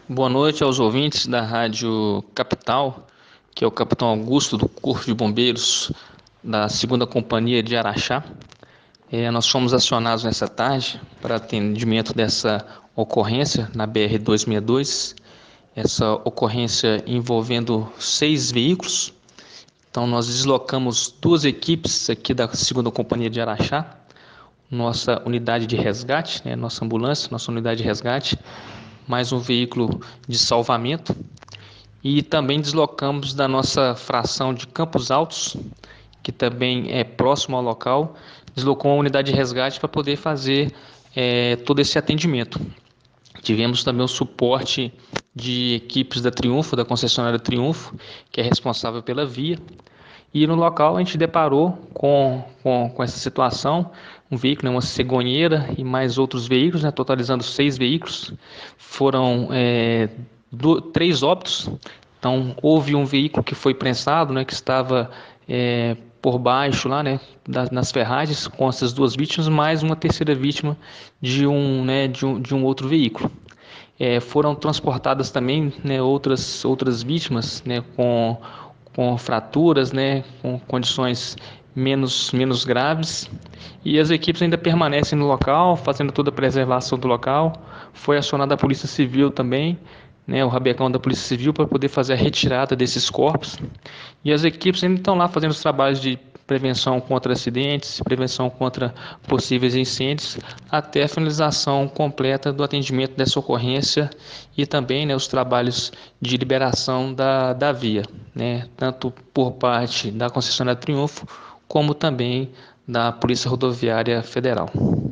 Boa noite aos ouvintes da Rádio Capital, que é o Capitão Augusto do Corpo de Bombeiros da Segunda Companhia de Araxá. Nós fomos acionados nessa tarde para atendimento dessa ocorrência na BR-262, essa ocorrência envolvendo 6 veículos. Então, nós deslocamos 2 equipes aqui da Segunda Companhia de Araxá, nossa unidade de resgate, nossa ambulância, nossa unidade de resgate, mais um veículo de salvamento, e também deslocamos da nossa fração de Campos Altos, que também é próximo ao local, deslocou uma unidade de resgate para poder fazer todo esse atendimento. Tivemos também o suporte de equipes da Triunfo, da concessionária Triunfo, que é responsável pela via. E no local a gente deparou com essa situação, um veículo, uma cegonheira e mais outros veículos, totalizando 6 veículos. Foram 3 óbitos. Então houve um veículo que foi prensado, que estava por baixo lá, nas ferragens, com essas 2 vítimas, mais uma terceira vítima de um outro veículo. Foram transportadas também, outras vítimas, com fraturas, com condições menos graves, e as equipes ainda permanecem no local, fazendo toda a preservação do local. Foi acionada a Polícia Civil também, o rabecão da Polícia Civil, para poder fazer a retirada desses corpos, e as equipes ainda estão lá fazendo os trabalhos de prevenção contra acidentes, prevenção contra possíveis incêndios, até a finalização completa do atendimento dessa ocorrência, e também, os trabalhos de liberação da via, tanto por parte da concessionária Triunfo, como também da Polícia Rodoviária Federal.